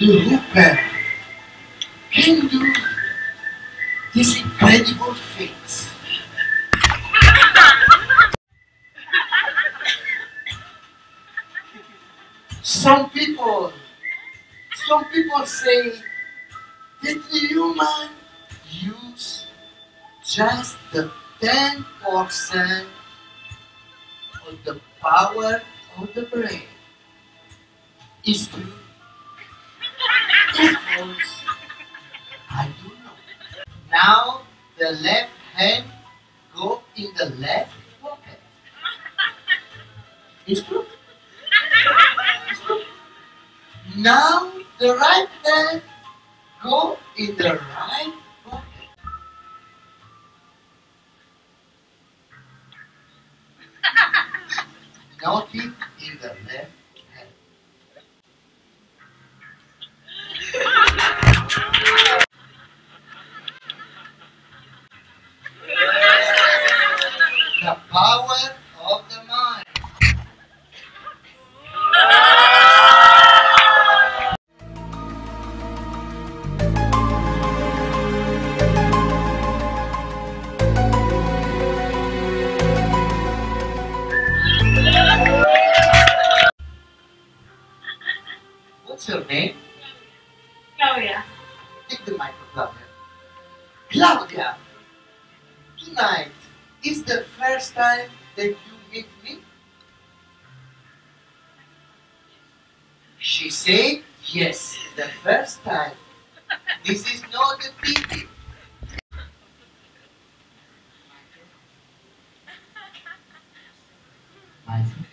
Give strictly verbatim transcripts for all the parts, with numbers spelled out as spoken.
the hooper can do these incredible feats. Some people, some people say that the human use just the ten percent of the power of the brain. Is true? Is false? I don't know. Now the left hand go in the left pocket. Is true? Is true? Now the right hand go in the right pocket. Nothing in the left hand. The power of the mind. What's your name? Claudia. Take the microphone. Claudia, tonight is the first time that you meet me? She said, yes, the first time. This is not a pity. My friend.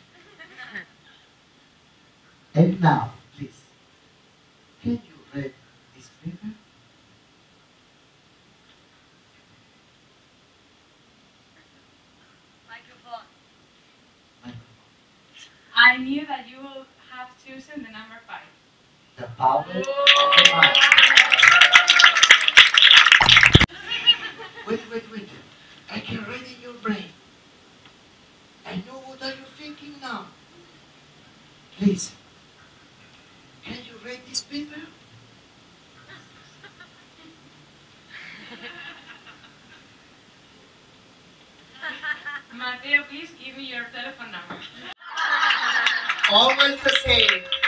And now, please, can you read this paper? Microphone. Microphone. I knew that you would have chosen the number five. The power of the mind. Wait, wait, wait. I can read in your brain. I know what are you thinking now. Please, can you read this paper? Matteo, please give me your telephone number. Always the same.